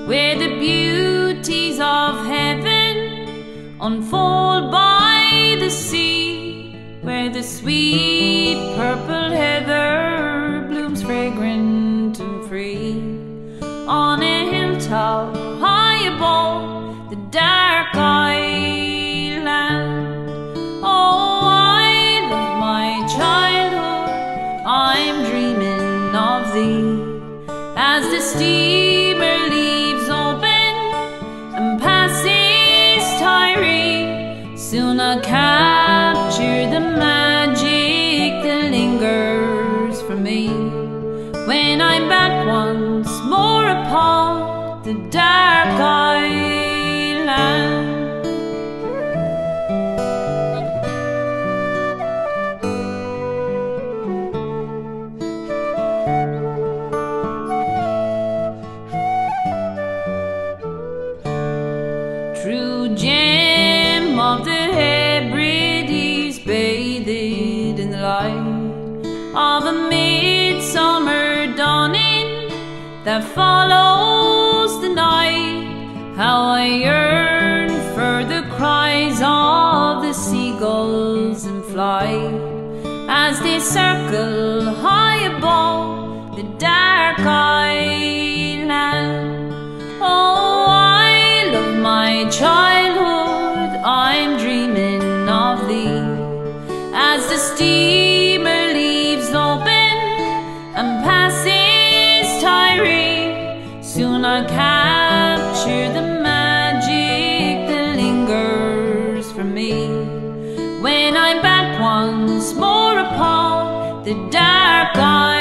where the beauties of heaven unfold by the sea, where the sweet purple heather blooms fragrant and free. On a hilltop high above the dark island. Oh, I love my childhood, I'm dreaming of thee. As the steamer leaves open and passes Tyree, soon I'll capture the magic that lingers for me. When I'm back once more upon the dark island. True gem of the Hebrides, bathed in the light of a midsummer dawning that follows the night. How I yearn for the cries of the seagulls in flight as they circle high above the dark island. Oh, I love my childhood, I'm dreaming of thee. As the steamer leaves open and passes Tyree, soon I'll capture the magic that lingers for me. When I'm back once more upon the dark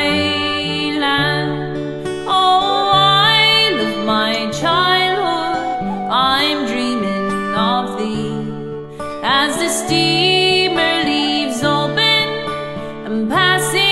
island. Oh, I love my childhood, I'm dreaming of thee. As the steamer leaves open and passes